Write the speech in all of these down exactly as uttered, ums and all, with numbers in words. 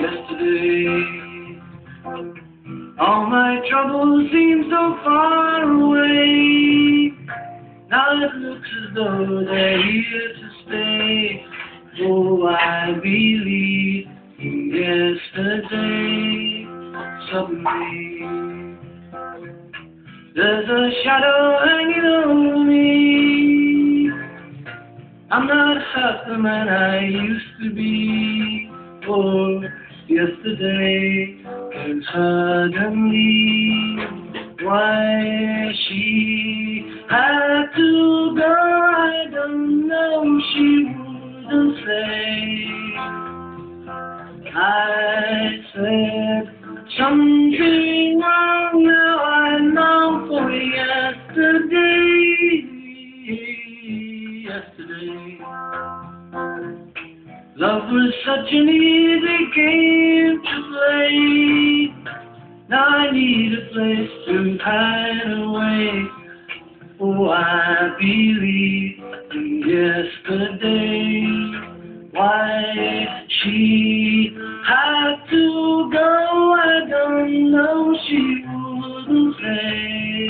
yesterday. All my troubles seem so far away. Now it looks as though they're here to stay. Oh, I believe in yesterday. Suddenly, there's a shadow hanging over me. I'm not half the man I used to be. Oh, yesterday, and suddenly, why she had to go, I don't know, she wouldn't say. I said something wrong, now I long for yesterday, yesterday. Love was such an easy game to play. Now I need a place to hide away. Oh, I believe in yesterday. Why she had to go, I don't know, she wouldn't say.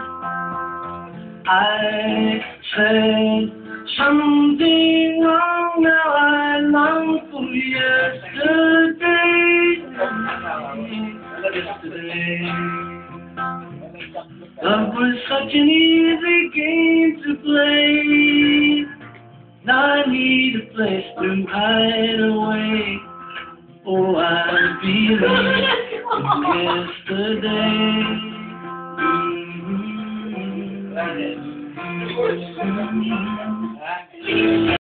I said something wrong, now I long for yesterday. Yesterday. Love was such an easy game to play. Now I need a place to hide away. Oh, I believe in yesterday. Mm-hmm.